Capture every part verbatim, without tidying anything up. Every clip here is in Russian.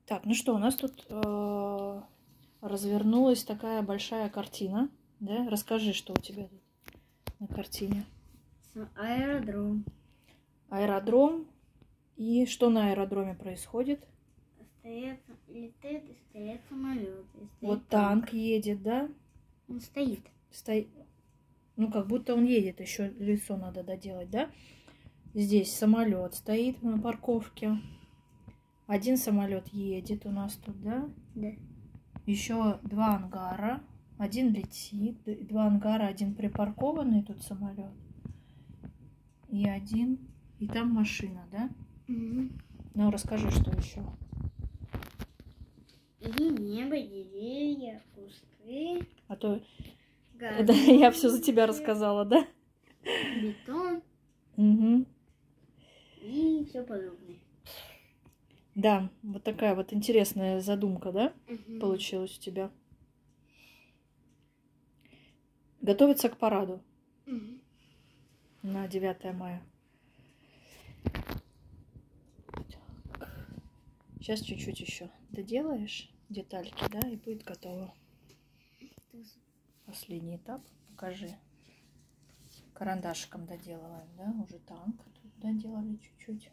Так, ну что, у нас тут э, развернулась такая большая картина. Да? Расскажи, что у тебя тут на картине. Аэродром. Аэродром. И что на аэродроме происходит? Стоят, летает и стоят самолеты. И стоит Вот танк едет, да? Он стоит. Стоит. Ну, как будто он едет, еще лицо надо доделать, да? Здесь самолет стоит на парковке. Один самолет едет у нас тут, да? Да. Еще два ангара. Один летит. Два ангара, один припаркованный тут самолет. И один. И там машина, да? Угу. Ну, расскажи, что еще. И небо, деревья, кусты. А то горы, да, я все за тебя рассказала, да? Бетон. Угу. И все подобное. Да, вот такая вот интересная задумка, да, Угу. получилась у тебя. Готовиться к параду Угу. на девятое мая. Сейчас чуть-чуть еще доделаешь детальки, да, и будет готово. Последний этап. Покажи. Карандашиком доделываем, да, уже танк тут доделали чуть-чуть.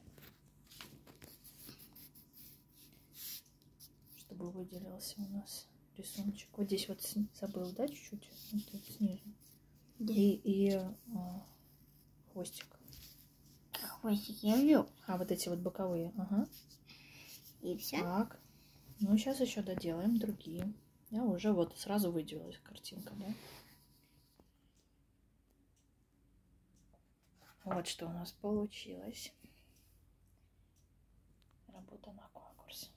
Чтобы выделился у нас рисуночек. Вот здесь вот забыл, да, чуть-чуть? Вот тут снизу. Да. И, и а, хвостик. А хвостик я ввел. А вот эти вот боковые. Ага. И все. Так. Ну, сейчас еще доделаем другие. Я уже вот сразу выделилась картинка, да? Вот что у нас получилось. Работа на конкурсе.